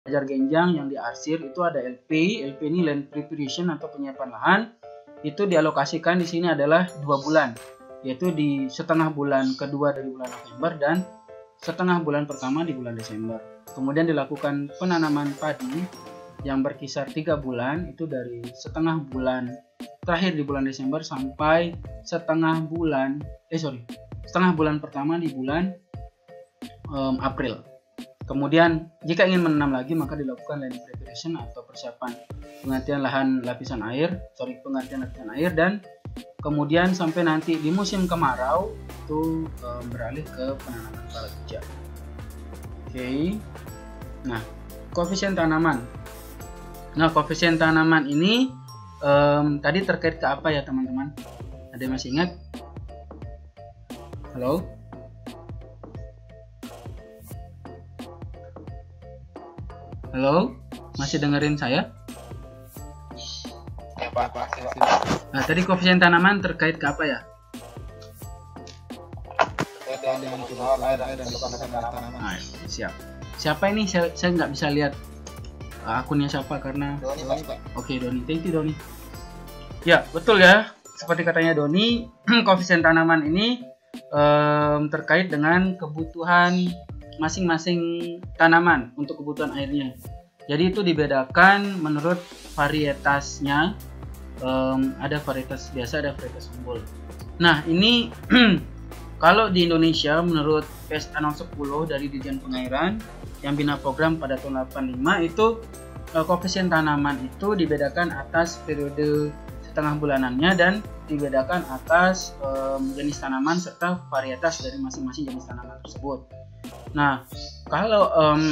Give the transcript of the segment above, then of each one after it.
wajar genjang yang diarsir itu ada LP. LP ini land preparation atau penyiapan lahan. Itu dialokasikan di sini adalah 2 bulan, yaitu di setengah bulan kedua dari bulan November dan setengah bulan pertama di bulan Desember. Kemudian dilakukan penanaman padi yang berkisar 3 bulan, itu dari setengah bulan terakhir di bulan Desember sampai setengah bulan pertama di bulan April. Kemudian jika ingin menanam lagi maka dilakukan land preparation atau persiapan penggantian lapisan air dan kemudian sampai nanti di musim kemarau itu beralih ke penanaman palawija. Oke. Nah, koefisien tanaman. Nah, koefisien tanaman ini tadi terkait ke apa ya teman-teman? Ada yang masih ingat? Halo? Halo? Masih dengerin saya? Ya, Pak. Nah, tadi koefisien tanaman terkait ke apa ya? Nah, siap. Siapa ini? Saya nggak bisa lihat akunnya siapa karena Oke, Doni. Thank you, Doni. Ya, betul ya. Seperti katanya Doni, koefisien tanaman ini terkait dengan kebutuhan masing-masing tanaman untuk kebutuhan airnya. Jadi itu dibedakan menurut varietasnya. Ada varietas biasa, ada varietas unggul. Nah, ini kalau di Indonesia menurut PSA 10 dari Dirjen Pengairan yang bina program pada tahun 85 itu koefisien tanaman itu dibedakan atas periode setengah bulanannya dan dibedakan atas jenis tanaman serta varietas dari masing-masing jenis tanaman tersebut. Nah, kalau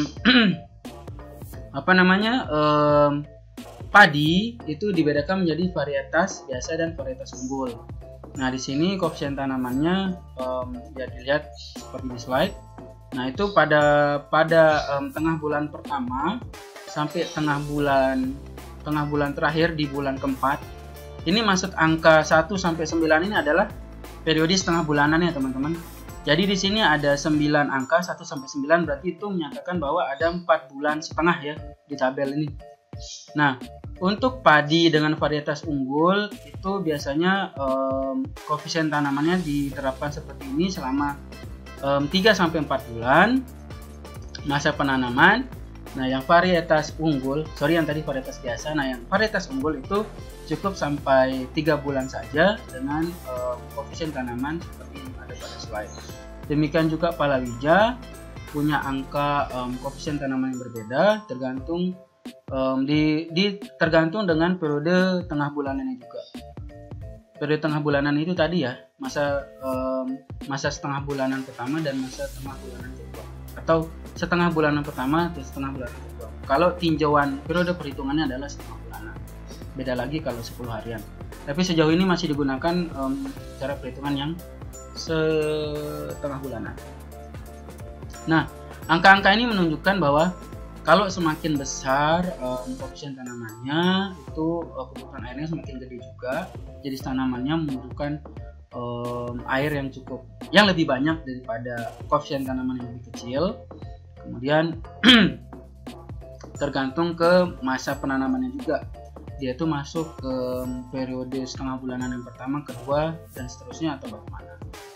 padi itu dibedakan menjadi varietas biasa dan varietas unggul. Nah, di sini koefisien tanamannya ya dilihat seperti di slide. Nah, itu pada tengah bulan pertama sampai tengah bulan terakhir di bulan keempat. Ini maksud angka 1 sampai 9 ini adalah periode setengah bulanan ya, teman-teman. Jadi di sini ada 9 angka 1 sampai 9, berarti itu menyatakan bahwa ada 4 bulan setengah ya di tabel ini. Nah, untuk padi dengan varietas unggul itu biasanya koefisien tanamannya diterapkan seperti ini selama 3 sampai 4 bulan masa penanaman. Nah, yang varietas unggul, yang tadi varietas biasa. Nah, yang varietas unggul itu cukup sampai 3 bulan saja dengan koefisien tanaman seperti yang ada pada slide. Demikian juga palawija punya angka koefisien tanaman yang berbeda tergantung tergantung dengan periode tengah bulanannya juga. Periode tengah bulanan itu tadi ya, masa setengah bulanan pertama dan masa tengah bulanan kedua, atau setengah bulanan pertama dan setengah bulanan kedua. Kalau tinjauan periode perhitungannya adalah setengah bulanan. Beda lagi kalau 10 harian. Tapi sejauh ini masih digunakan cara perhitungan yang setengah bulanan. Nah, angka-angka ini menunjukkan bahwa kalau semakin besar koefisien tanamannya, itu kebutuhan airnya semakin gede juga. Jadi tanamannya membutuhkan air yang lebih banyak daripada koefisien tanaman yang lebih kecil. Kemudian tergantung ke masa penanamannya juga. Dia itu masuk ke periode setengah bulanan yang pertama, kedua, dan seterusnya atau bagaimana.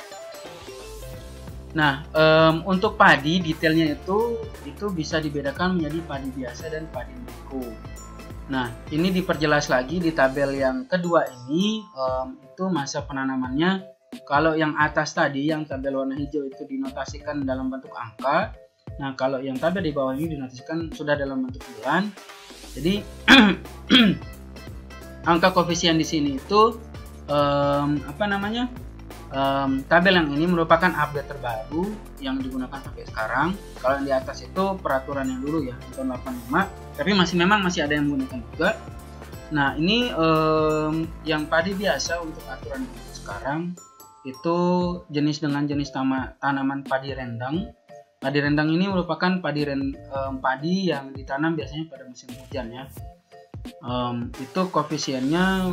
Nah, untuk padi detailnya itu bisa dibedakan menjadi padi biasa dan padi mikro. Nah, ini diperjelas lagi di tabel yang kedua ini, itu masa penanamannya. Kalau yang atas tadi, yang tabel warna hijau itu dinotasikan dalam bentuk angka. Nah, kalau yang tabel di bawah ini dinotasikan sudah dalam bentuk bulan. Jadi angka koefisien di sini itu tabel yang ini merupakan update terbaru yang digunakan sampai sekarang. Kalau yang di atas itu peraturan yang dulu ya, tahun 85, tapi masih ada yang menggunakan juga. Nah, ini yang padi biasa untuk aturan sekarang itu jenis tanaman padi rendang. Padi rendang ini merupakan padi yang ditanam biasanya pada musim hujan ya. Itu koefisiennya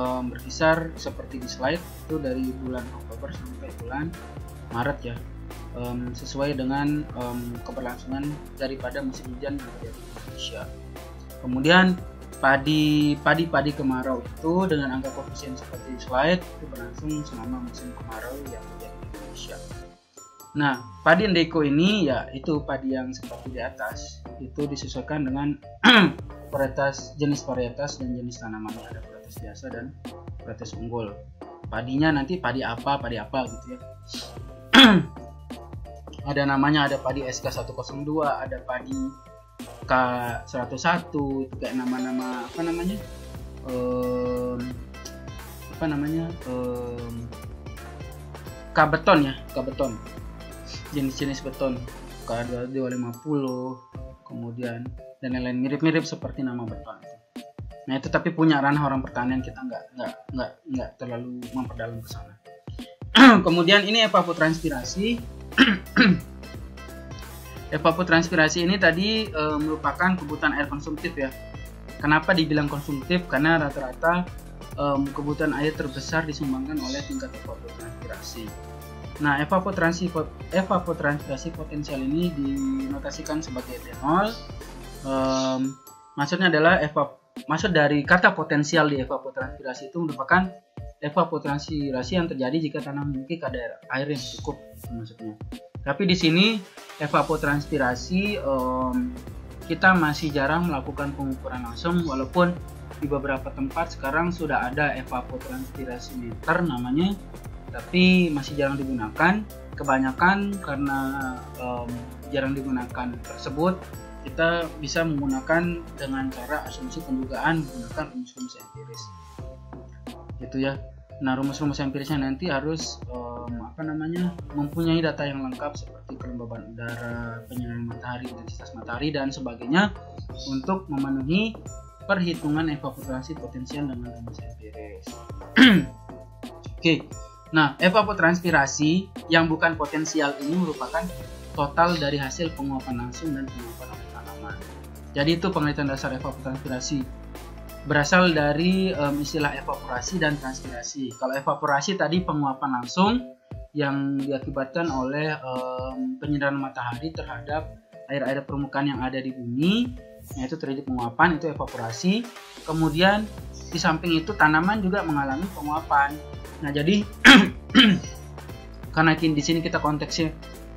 berkisar seperti di slide, itu dari bulan Oktober sampai bulan Maret ya. sesuai dengan keberlangsungan daripada musim hujan yang terjadi di Indonesia. Kemudian padi kemarau itu dengan angka koefisien seperti slide itu berlangsung selama musim kemarau yang terjadi di Indonesia. Nah, padi Endeko ini ya itu padi yang seperti di atas, itu disesuaikan dengan jenis varietas dan jenis tanamannya, ada varietas biasa dan varietas unggul. Padinya nanti padi apa gitu ya. Ada namanya, ada padi SK102, ada padi K101, itu kayak nama-nama K-beton ya, K-beton. Jenis-jenis beton, K250, kemudian dan lain-lain mirip-mirip seperti nama beton itu. Nah, itu tapi punya ranah orang pertanian, kita nggak terlalu memperdalam ke sana. Kemudian ini evapotranspirasi. Evapotranspirasi ini tadi merupakan kebutuhan air konsumtif ya. Kenapa dibilang konsumtif? Karena rata-rata kebutuhan air terbesar disumbangkan oleh tingkat evapotranspirasi. Nah, evapotranspirasi potensial ini dinotasikan sebagai etanol. Maksudnya adalah maksud dari kata potensial di evapotranspirasi itu merupakan evapotranspirasi yang terjadi jika tanah memiliki kadar air yang cukup, maksudnya. Tapi di sini evapotranspirasi kita masih jarang melakukan pengukuran langsung, walaupun di beberapa tempat sekarang sudah ada evapotranspirasi meter namanya, tapi masih jarang digunakan. Kebanyakan karena jarang digunakan tersebut, kita bisa menggunakan dengan cara asumsi pendugaan menggunakan rumus-rumus empiris gitu ya. Nah, rumus-rumus empirisnya nanti harus mempunyai data yang lengkap seperti kelembaban udara, penyinaran matahari, intensitas matahari dan sebagainya untuk memenuhi perhitungan evapotranspirasi potensial dengan rumus empiris. Oke. Nah, evapotranspirasi yang bukan potensial ini merupakan total dari hasil penguapan langsung dan penguapan oleh tanaman. Jadi itu penelitian dasar evapotranspirasi. Berasal dari istilah evaporasi dan transpirasi. Kalau evaporasi tadi penguapan langsung yang diakibatkan oleh penyinaran matahari terhadap air-air permukaan yang ada di bumi, yaitu terjadi penguapan, itu evaporasi. Kemudian di samping itu tanaman juga mengalami penguapan. Nah, jadi karena di sini kita konteksnya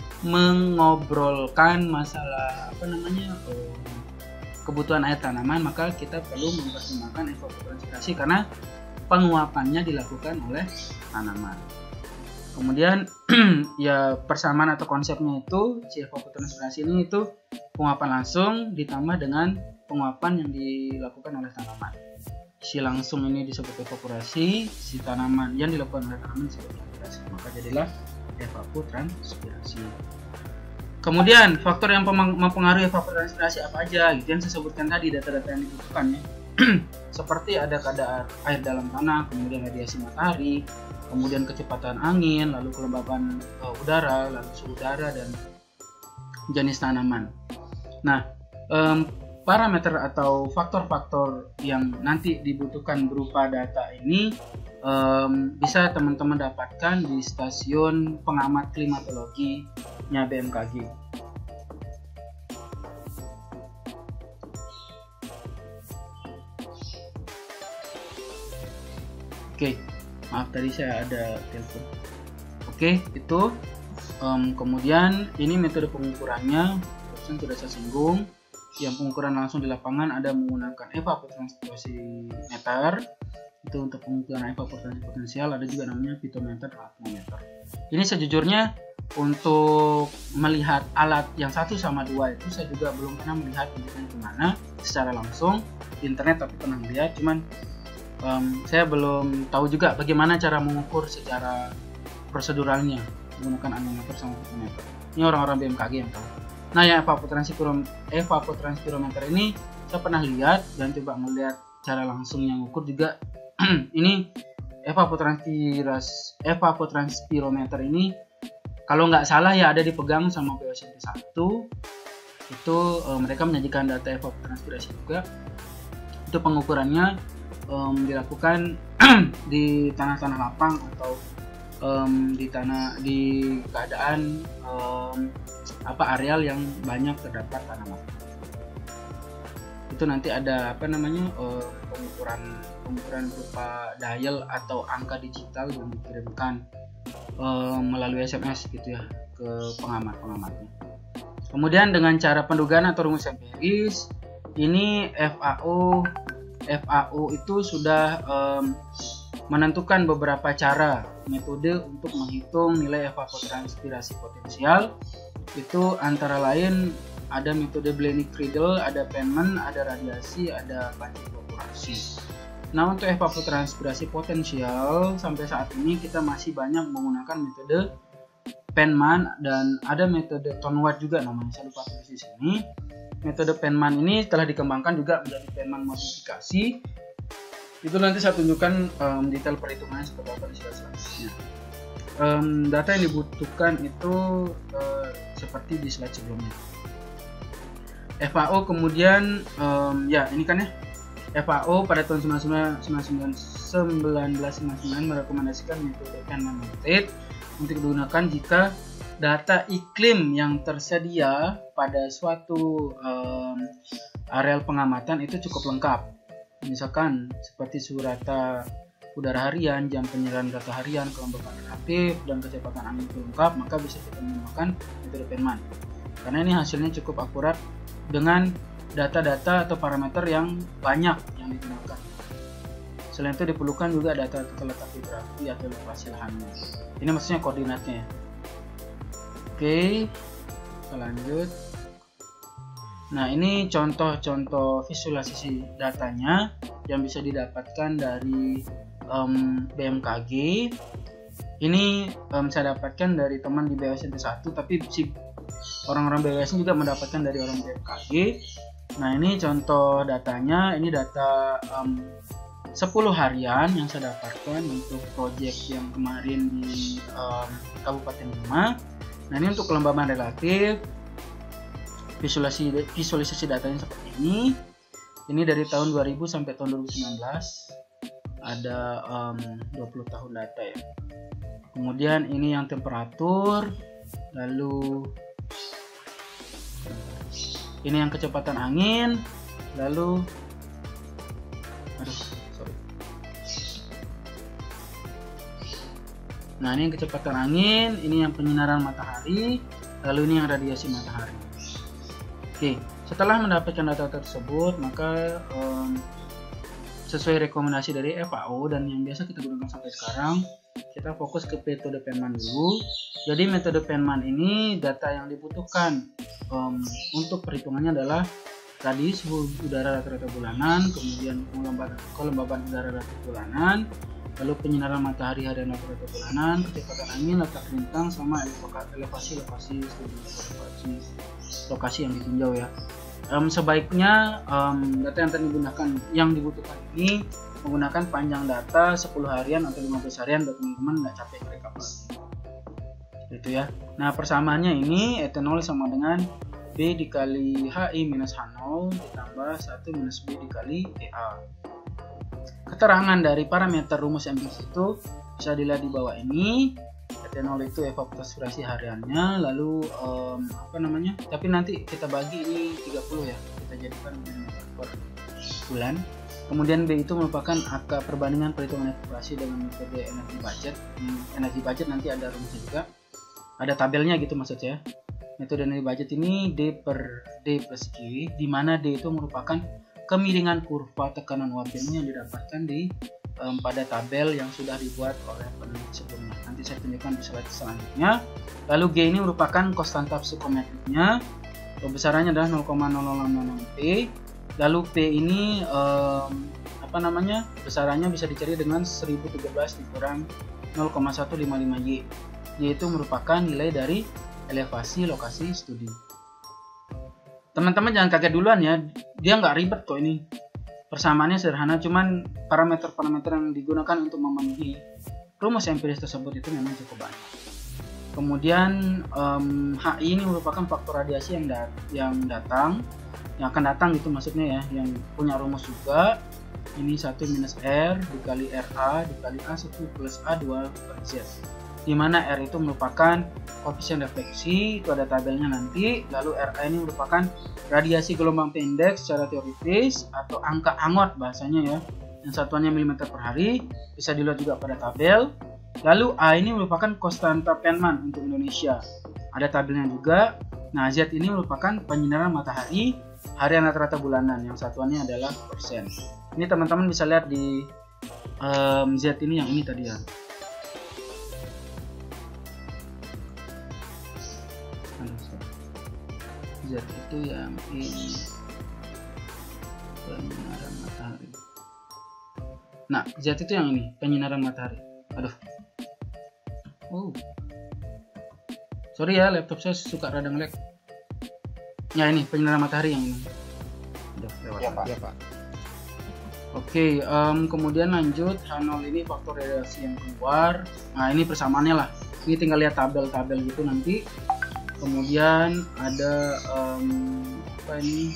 mengobrolkan masalah kebutuhan air tanaman, maka kita perlu mempertimbangkan evapotranspirasi karena penguapannya dilakukan oleh tanaman. Kemudian ya persamaan atau konsepnya itu si evapotranspirasi ini itu penguapan langsung ditambah dengan penguapan yang dilakukan oleh tanaman. Si langsung ini disebut evaporasi, si tanaman yang dilakukan oleh tanaman disebut transpirasi. Maka jadilah evapotranspirasi. Kemudian faktor yang mempengaruhi evapotranspirasi apa aja gitu yang saya sebutkan tadi, data-data yang dibutuhkan ya. Seperti ada kadar air dalam tanah, kemudian radiasi matahari, kemudian kecepatan angin, lalu kelembaban udara, lalu suhu udara dan jenis tanaman. Nah, parameter atau faktor-faktor yang nanti dibutuhkan berupa data ini bisa teman-teman dapatkan di stasiun pengamat klimatologinya BMKG. Oke, maaf tadi saya ada telepon. Oke, itu kemudian ini metode pengukurannya sudah saya singgung. Yang pengukuran langsung di lapangan ada menggunakan evapotranspirasi meter, itu untuk pengukuran evapotranspirasi potensial, ada juga namanya pitometer dan atmometer. Ini sejujurnya untuk melihat alat yang 1 sama 2 itu saya juga belum pernah melihat bentuknya gimana secara langsung di internet, tapi pernah melihat, cuman saya belum tahu juga bagaimana cara mengukur secara proseduralnya menggunakan anemometer sama pitometer. Ini orang-orang BMKG yang tahu. Nah, ya evapotranspirometer ini saya pernah lihat dan coba melihat cara langsung yang ukur juga. Ini evapotranspirometer ini kalau nggak salah ya ada dipegang sama BOSMT 1. Itu mereka menyajikan data evapotranspirasi juga. Itu pengukurannya dilakukan di tanah-tanah lapang atau di keadaan areal yang banyak terdapat tanaman. Itu nanti ada pengukuran berupa dial atau angka digital yang dikirimkan melalui SMS gitu ya ke pengamatnya. Kemudian dengan cara pendugaan atau rumus empiris, ini FAO itu sudah menentukan beberapa cara metode untuk menghitung nilai evapotranspirasi potensial. Itu antara lain ada metode Blenny-Cradle, ada Penman, ada radiasi, ada panci evaporasi. Nah, untuk evapotranspirasi potensial sampai saat ini kita masih banyak menggunakan metode Penman dan ada metode Tonward juga namanya, saya lupa tulis di sini. Metode Penman ini telah dikembangkan juga menjadi Penman modifikasi. Itu nanti saya tunjukkan detail perhitungannya seperti apa di slide selanjutnya. Data yang dibutuhkan itu seperti di slide sebelumnya. FAO kemudian ini kan ya, FAO pada tahun 1999 merekomendasikan metode Penman method untuk digunakan jika data iklim yang tersedia pada suatu areal pengamatan itu cukup lengkap. Misalkan seperti suhu rata udara harian, jam penyerahan data harian, kelembapan relatif, dan kecepatan angin itu lengkap, maka bisa kita menggunakan metode Penman. Karena ini hasilnya cukup akurat dengan data-data atau parameter yang banyak yang digunakan. Selain itu diperlukan juga data letak geografi atau lokasi lahannya. Ini maksudnya koordinatnya ya. Oke, kita lanjut. Nah, ini contoh-contoh visualisasi datanya yang bisa didapatkan dari BMKG. Ini saya dapatkan dari teman di BWSN 1, tapi si orang-orang BWSN juga mendapatkan dari orang BMKG. Nah, ini contoh datanya. Ini data 10 harian yang saya dapatkan untuk proyek yang kemarin di Kabupaten Bima. Nah, ini untuk kelembaban relatif. Visualisasi datanya seperti ini. Ini dari tahun 2000 sampai tahun 2019. Ada 20 tahun data ya. Kemudian ini yang temperatur, lalu ini yang kecepatan angin, lalu nah ini yang kecepatan angin, ini yang penyinaran matahari, lalu ini yang radiasi matahari. Oke, setelah mendapatkan data tersebut, maka sesuai rekomendasi dari FAO dan yang biasa kita gunakan sampai sekarang, kita fokus ke metode Penman dulu. Jadi metode Penman ini data yang dibutuhkan untuk perhitungannya adalah tadi suhu udara rata-rata bulanan, kemudian kelembaban udara rata bulanan, lalu penyinaran matahari harian rata-rata bulanan, kecepatan angin, letak lintang, sama elevasi lokasi yang ditinjau ya. Sebaiknya data yang dibutuhkan ini menggunakan panjang data 10 harian atau 15 harian biar teman-teman nggak capek merekap lagi. Itu ya. Nah, persamaannya ini etanol sama dengan B dikali HI minus H0 ditambah 1 minus B dikali EA. Keterangan dari parameter rumus empiris itu bisa dilihat di bawah ini. Etanol itu evapotranspirasi hariannya, lalu tapi nanti kita bagi ini 30 ya, kita jadikan per bulan. Kemudian B itu merupakan angka perbandingan perhitungan evaporasi dengan metode energi budget. Energi budget nanti ada rumusnya juga, ada tabelnya gitu maksud saya. Metode energi budget ini D per D plus Q, di mana D itu merupakan kemiringan kurva tekanan uap jenuh yang didapatkan pada tabel yang sudah dibuat oleh peneliti sebelumnya. Nanti saya tunjukkan di slide selanjutnya. Lalu G ini merupakan konstanta psikometriknya, besarannya adalah 0,0066 P. Lalu P ini besarannya bisa dicari dengan 1013 dikurang 0,155 Y. Y itu merupakan nilai dari elevasi lokasi studi. Teman-teman jangan kaget duluan ya, dia nggak ribet kok ini. Persamaannya sederhana, cuman parameter-parameter yang digunakan untuk memenuhi rumus empiris tersebut itu memang cukup banyak. Kemudian HI ini merupakan faktor radiasi yang akan datang gitu maksudnya ya, yang punya rumus juga. Ini 1 minus R dikali RA dikali A1 plus A2 per Z. di mana R itu merupakan koefisien refleksi, itu ada tabelnya nanti. Lalu RA ini merupakan radiasi gelombang pendek secara teoritis atau angka angot bahasanya ya, yang satuannya milimeter per hari, bisa dilihat juga pada tabel. Lalu A ini merupakan konstanta Feynman untuk Indonesia, ada tabelnya juga. Nah, Z ini merupakan penyinaran matahari harian rata-rata bulanan, yang satuannya adalah persen. Ini teman-teman bisa lihat di Z ini, yang ini tadi ya. Z itu yang ini, penyinaran matahari. Nah, Z itu yang ini, penyinaran matahari. Aduh, sorry ya, laptop saya suka rada nge-lag. Ya, ini penyinaran matahari yang ini. Udah lewat ya, Pak. Oke, kemudian lanjut, H0 ini faktor radiasi yang keluar. Nah, ini persamaannya lah. Ini tinggal lihat tabel-tabel gitu nanti. Kemudian ada apa ini,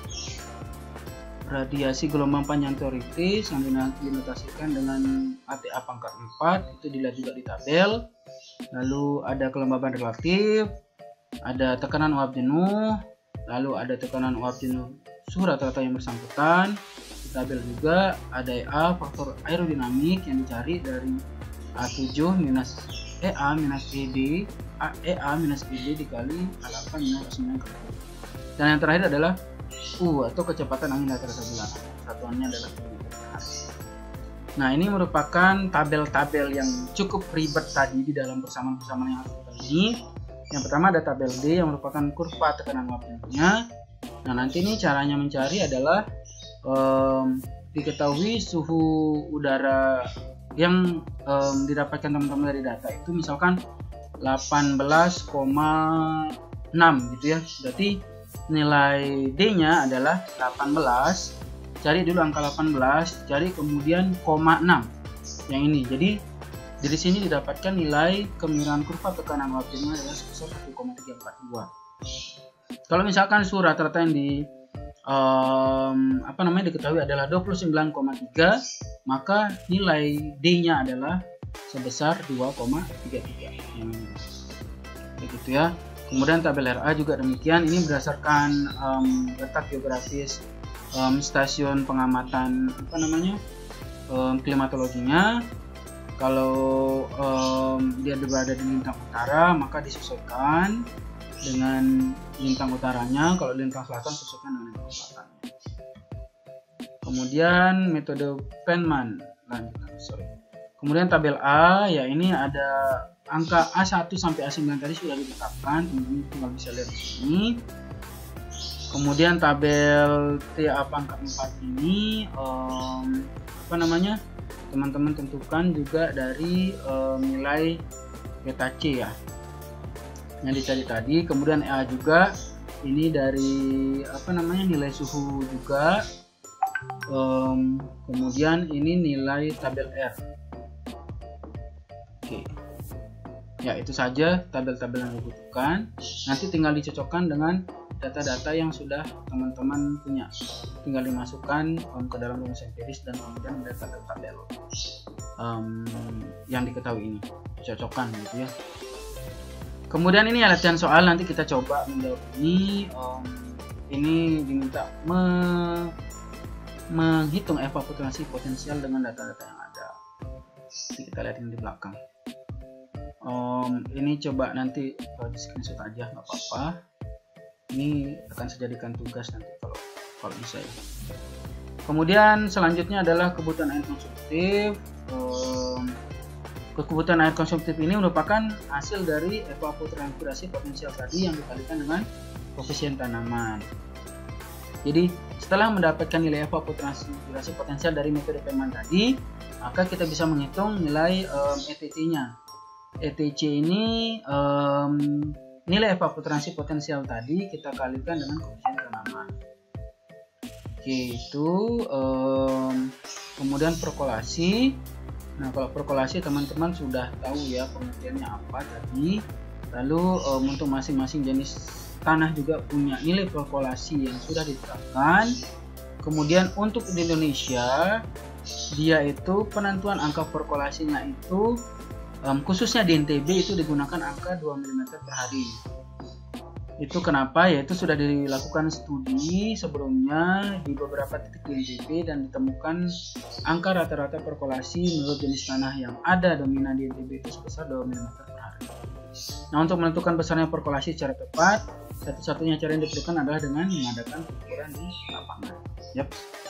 radiasi gelombang panjang teoritis yang dinotasikan dengan ATA pangkat 4, itu dilihat juga di tabel. Lalu ada kelembaban relatif, ada tekanan uap jenuh, lalu ada tekanan uap jenuh suhu rata-rata yang bersangkutan. Di tabel juga ada EA, faktor aerodinamik yang dicari dari A7 minus EA minus ED, EA minus ED dikali A8 minus A9. Dan yang terakhir adalah U atau kecepatan angin rata-rata bulanan, satuannya adalah kilometer per hari. Nah, ini merupakan tabel-tabel yang cukup ribet tadi di dalam persamaan-persamaan yang harus kita ini. Yang pertama ada tabel D yang merupakan kurva tekanan uap jenuhnya. Nah, nanti ini caranya mencari adalah diketahui suhu udara yang didapatkan teman-teman dari data itu misalkan 18,6 gitu ya. Berarti nilai D-nya adalah 18. Cari dulu angka 18, cari kemudian 0,6 yang ini. Jadi dari sini didapatkan nilai kemiringan kurva tekanan uap jenuh adalah sebesar 1,342. Kalau misalkan suhu rata-rata yang diketahui adalah 29,3, maka nilai D-nya adalah sebesar 2,33. Begitu ya. Kemudian tabel RA juga demikian. Ini berdasarkan letak geografis stasiun pengamatan klimatologinya. Kalau dia berada di lintang utara, maka disesuaikan dengan lintang utaranya. Kalau lintang selatan, sesuaikan dengan lintang selatannya. Kemudian metode Feynman. Kemudian tabel A, ya ini ada angka A1 sampai A9 tadi sudah ditetapkan, teman-teman tinggal bisa lihat di sini. Kemudian tabel TA pangkat 4 ini teman-teman tentukan juga dari nilai beta C ya yang dicari tadi. Kemudian EA juga ini dari nilai suhu juga. Kemudian ini nilai tabel R. Oke. Ya, itu saja tabel-tabel yang dibutuhkan. Nanti tinggal dicocokkan dengan data-data yang sudah teman-teman punya. Tinggal dimasukkan ke dalam rumus empiris dan kemudian ada tabel-tabel yang diketahui ini dicocokkan gitu ya. Kemudian ini latihan soal, nanti kita coba menjawab ini. Ini diminta menghitung evaporasi potensial dengan data-data yang ada. Jadi kita lihat ini di belakang. Ini coba nanti di screenshot aja, nggak apa-apa. Ini akan saya jadikan tugas nanti kalau bisa ya. Kemudian selanjutnya adalah kebutuhan air konsumtif. Kebutuhan air konsumtif ini merupakan hasil dari evapotranspirasi potensial tadi yang dikalikan dengan koefisien tanaman. Jadi setelah mendapatkan nilai evapotranspirasi potensial dari metode Feynman tadi, maka kita bisa menghitung nilai ETC-nya. ETC ini nilai evapotranspirasi potensial tadi kita kalikan dengan koefisien tanaman. Oke, itu kemudian perkolasi. Nah, kalau perkolasi teman-teman sudah tahu ya pengertiannya apa tadi. Lalu untuk masing-masing jenis tanah juga punya nilai perkolasi yang sudah ditetapkan. Kemudian untuk di Indonesia, dia itu penentuan angka perkolasinya itu khususnya di NTB itu digunakan angka 2 mm per hari. Itu kenapa? Yaitu sudah dilakukan studi sebelumnya di beberapa titik di NTB dan ditemukan angka rata-rata perkolasi menurut jenis tanah yang ada dominan di NTB itu sebesar 2 mm per hari. Nah, untuk menentukan besarnya perkolasi secara tepat, satu-satunya cara yang diperlukan adalah dengan mengadakan pengukuran di lapangan. Yap.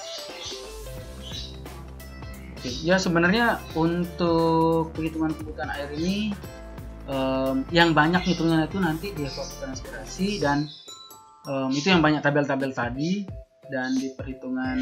Oke, ya sebenarnya untuk penghitungan kebutuhan air ini yang banyak hitungnya itu nanti di evapotranspirasi dan itu yang banyak tabel-tabel tadi dan di perhitungan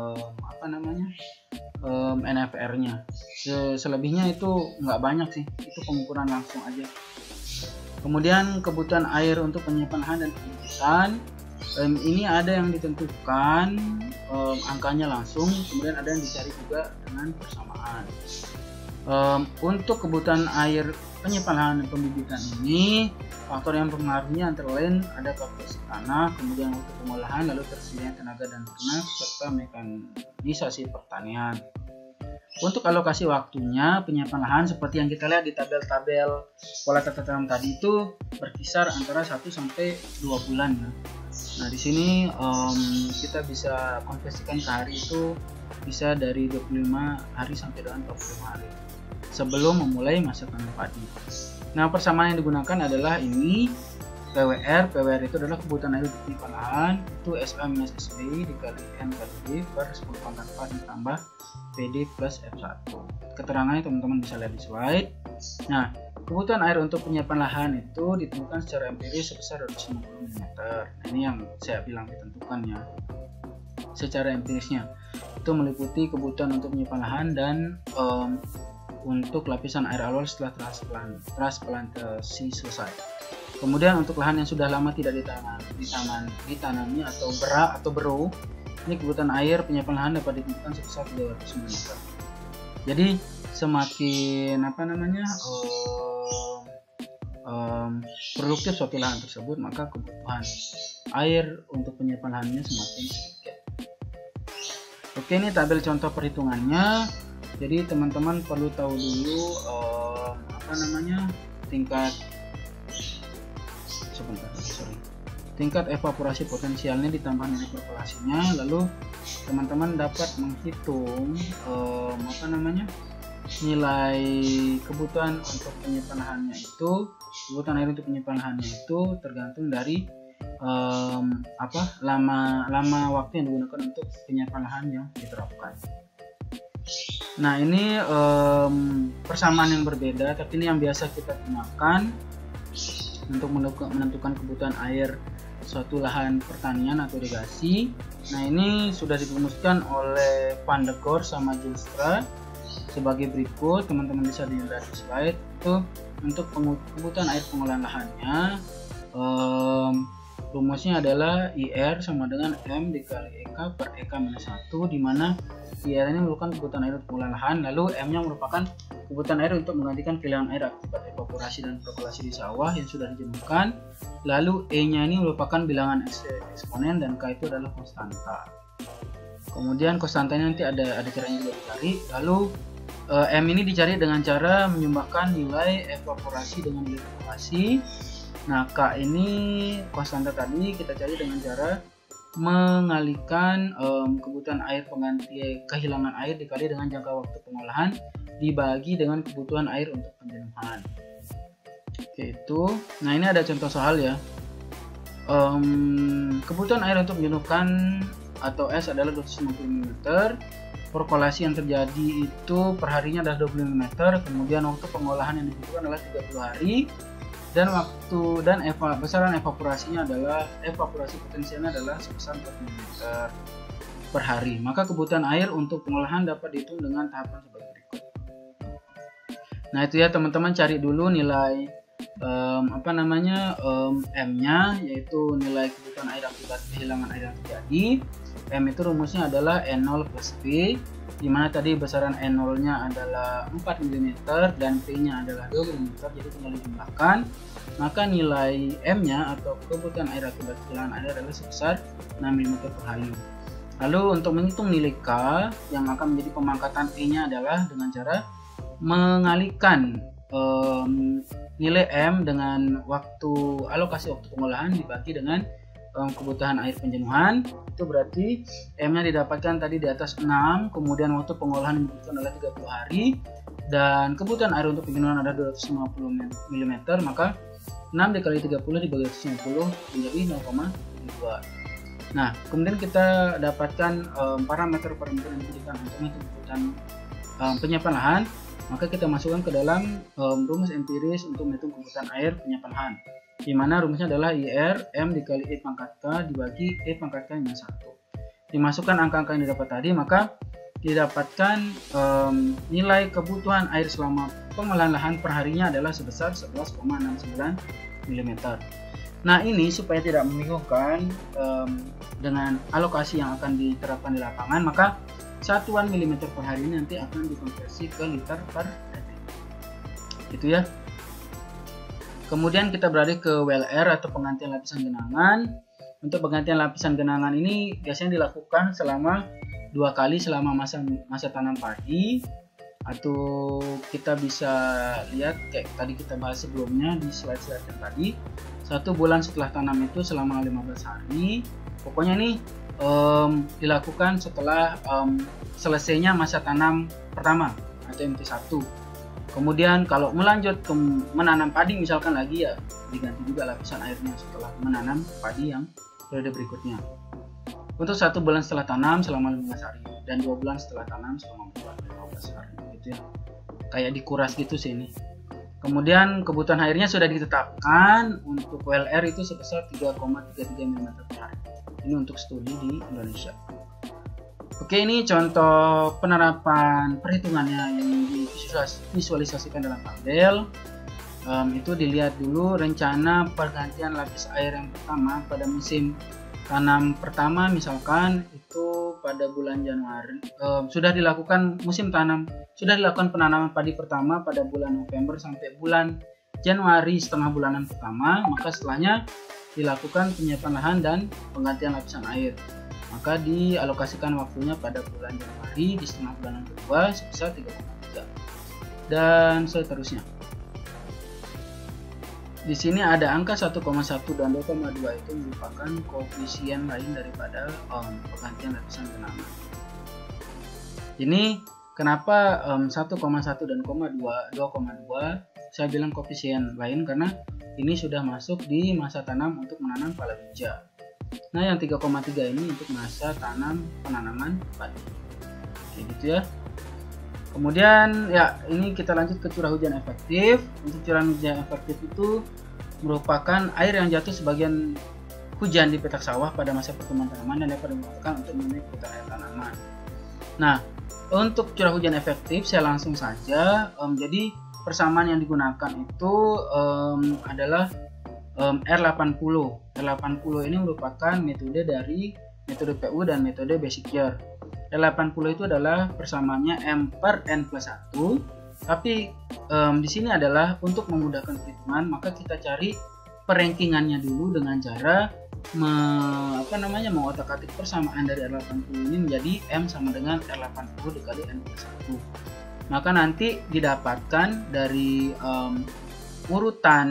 NFR-nya. Selebihnya itu nggak banyak sih, itu pengukuran langsung aja. Kemudian kebutuhan air untuk penyiapan lahan dan pembibitan, ini ada yang ditentukan angkanya langsung, kemudian ada yang dicari juga dengan persamaan. Untuk kebutuhan air penyiapan lahan dan pembibitan ini, faktor yang mempengaruhinya antara lain ada faktor tanah, kemudian waktu pengolahan, lalu tersedianya tenaga dan ternak, serta mekanisasi pertanian. Untuk alokasi waktunya, penyiapan lahan seperti yang kita lihat di tabel-tabel pola tata tanam tadi itu berkisar antara 1 sampai 2 bulan ya. Nah, di sini kita bisa konversikan ke hari itu bisa dari 25 hari sampai dengan 45 hari sebelum memulai masa tanam padi. Nah, persamaan yang digunakan adalah ini PWR. PWR itu adalah kebutuhan air untuk penyiapan lahan, itu SA minus SB dikali N kali D per 10 pangkat 4 ditambah PD plus F1. Keterangannya teman-teman bisa lihat di slide. Nah, kebutuhan air untuk penyiapan lahan itu ditentukan secara empiris sebesar 250 mm. Nah, ini yang saya bilang ditentukan ya. Secara empirisnya itu meliputi kebutuhan untuk penyiapan lahan dan untuk lapisan air awal setelah transplantasi selesai. Kemudian untuk lahan yang sudah lama tidak ditanami atau berak atau bero, ini kebutuhan air penyiapan lahan dapat ditentukan sebesar 300 mm. Jadi semakin produktif suatu lahan tersebut, maka kebutuhan air untuk penyiapan lahannya semakin sedikit. Oke, ini tabel contoh perhitungannya. Jadi teman-teman perlu tahu dulu tingkat evaporasi potensialnya ditambah nilai perkolasinya, lalu teman-teman dapat menghitung nilai kebutuhan untuk penyiapan lahannya itu, kebutuhan air untuk penyiapan lahannya itu tergantung dari lama waktu yang digunakan untuk penyiapan lahan yang diterapkan. Nah, ini persamaan yang berbeda, tapi ini yang biasa kita gunakan untuk menentukan kebutuhan air suatu lahan pertanian atau irigasi. Nah, ini sudah dirumuskan oleh Van de Goor sama Joenstra sebagai berikut. Teman-teman bisa dilihat di slide. Itu untuk kebutuhan air pengolahan lahannya, rumusnya adalah IR sama dengan M dikali EK per EK minus 1, di mana IR ini merupakan kebutuhan air untuk pengolahan lahan, lalu M nya merupakan kebutuhan air untuk menggantikan kehilangan air akibat evaporasi dan perkolasi di sawah yang sudah dijenuhkan, lalu E nya ini merupakan bilangan eksponen dan K itu adalah konstanta. Kemudian konstantanya nanti ada caranya juga dicari, lalu M ini dicari dengan cara menyumbangkan nilai evaporasi dengan nilai perkolasi. Nah, K ini konstanta tadi kita cari dengan cara mengalihkan kebutuhan air pengganti kehilangan air dikali dengan jangka waktu pengolahan dibagi dengan kebutuhan air untuk penjenuhan. Oke, itu. Nah, ini ada contoh soal ya. Kebutuhan air untuk menjenuhkan atau S adalah 250 mm. Perkolasi yang terjadi itu perharinya adalah 25 mm. Kemudian waktu pengolahan yang dibutuhkan adalah 30 hari. Dan besaran evaporasinya adalah evaporasi potensialnya adalah sebesar 4 mm per hari. Maka kebutuhan air untuk pengolahan dapat dihitung dengan tahapan sebagai berikut. Nah, itu ya teman-teman, cari dulu nilai M-nya, yaitu nilai kebutuhan air akibat kehilangan air yang terjadi. M itu rumusnya adalah N0 plus P, di mana tadi besaran N0-nya adalah 4 mm dan P-nya adalah 2 mm, jadi tinggal dijumlahkan. Maka nilai M-nya atau kebutuhan air akibat kehilangan air adalah sebesar 6 mm per hari. Lalu untuk menghitung nilai K yang akan menjadi pemangkatan E-nya adalah dengan cara mengalihkan nilai M dengan alokasi waktu pengolahan dibagi dengan kebutuhan air penjenuhan. Itu berarti M-nya didapatkan tadi di atas 6, kemudian waktu pengolahan dibutuhkan adalah 30 hari, dan kebutuhan air untuk penjenuhan ada 250 mm, maka 6 dikali 30 dibagi 250 menjadi 0,2. Nah, kemudian kita dapatkan parameter-parameter yang diberikan untuk kebutuhan penyiapan lahan, maka kita masukkan ke dalam rumus empiris untuk menghitung kebutuhan air penyiapan lahan, di mana rumusnya adalah IR M dikali E pangkat K dibagi E pangkat K minus 1. Dimasukkan angka-angka yang didapat tadi, maka didapatkan nilai kebutuhan air selama pengolahan lahan per harinya adalah sebesar 11,69 mm. Nah, ini supaya tidak membingungkan dengan alokasi yang akan diterapkan di lapangan, maka satuan milimeter per hari ini nanti akan dikonversi ke liter per detik. Gitu ya. Kemudian kita beralih ke WLR atau penggantian lapisan genangan. Untuk penggantian lapisan genangan ini biasanya dilakukan selama 2 kali selama masa tanam padi, atau kita bisa lihat kayak tadi kita bahas sebelumnya di slide-slide yang tadi, 1 bulan setelah tanam itu selama 15 hari. Pokoknya ini dilakukan setelah selesainya masa tanam pertama atau MT1. Kemudian kalau melanjut ke menanam padi misalkan lagi, ya diganti juga lapisan airnya setelah menanam padi yang periode berikutnya. Untuk 1 bulan setelah tanam selama 15 hari dan 2 bulan setelah tanam selama 15 hari gitu ya. Kayak dikuras gitu sih ini. Kemudian kebutuhan airnya sudah ditetapkan untuk WLR itu sebesar 3,33 mm per hari. Ini untuk studi di Indonesia. Oke, ini contoh penerapan perhitungannya yang divisualisasikan dalam tabel. Itu dilihat dulu rencana pergantian lapis air yang pertama pada musim tanam pertama, misalkan itu pada bulan Januari. Sudah dilakukan penanaman padi pertama pada bulan November sampai bulan Januari setengah bulanan pertama, maka setelahnya dilakukan penyiapan lahan dan penggantian lapisan air. Maka dialokasikan waktunya pada bulan Januari di setengah bulanan kedua sebesar 3,3 dan seterusnya. Di sini ada angka 1,1 dan 2,2 itu merupakan koefisien lain daripada penggantian lapisan genangan. Ini kenapa 1,1 dan 2,2 saya bilang koefisien lain, karena ini sudah masuk di masa tanam untuk menanam palawija. Nah, yang 3,3 ini untuk masa tanam penanaman padi. Kayak gitu ya. Kemudian ya, ini kita lanjut ke curah hujan efektif. Untuk curah hujan efektif itu merupakan air yang jatuh sebagian hujan di petak sawah pada masa pertumbuhan tanaman dan dapat digunakan untuk memenuhi kebutuhan air tanaman. Nah, untuk curah hujan efektif saya langsung saja. Jadi persamaan yang digunakan itu adalah R80. R80 ini merupakan metode dari metode PU dan metode basic year. R80 itu adalah persamaannya M per N plus 1. Tapi di sini adalah untuk memudahkan perhitungan, maka kita cari perankingannya dulu dengan cara mengotak-atik persamaan dari R80 ini menjadi M sama dengan R80 dikali N plus 1. Maka nanti didapatkan dari urutan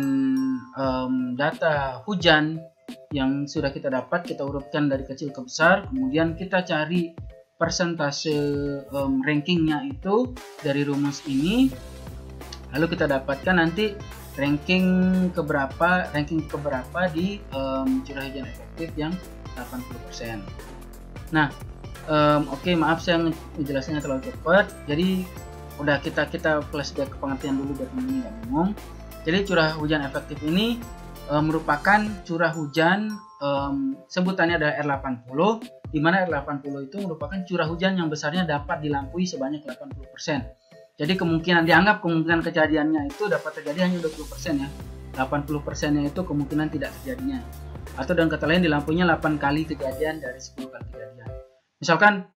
data hujan yang sudah kita dapat, kita urutkan dari kecil ke besar, kemudian kita cari persentase rankingnya itu dari rumus ini, lalu kita dapatkan nanti ranking keberapa di curah hujan efektif yang 80%. Nah, oke, maaf saya menjelaskannya terlalu cepat, jadi udah kita flashback ke pengertian dulu biar teman-teman nggak bingung. Jadi curah hujan efektif ini merupakan curah hujan, sebutannya adalah R80, di mana R80 itu merupakan curah hujan yang besarnya dapat dilampaui sebanyak 80%. Jadi dianggap kemungkinan kejadiannya itu dapat terjadi hanya 20% ya. 80%-nya itu kemungkinan tidak terjadinya. Atau dengan kata lain dilaumpainya 8 kali kejadian dari 10 kali kejadian. Misalkan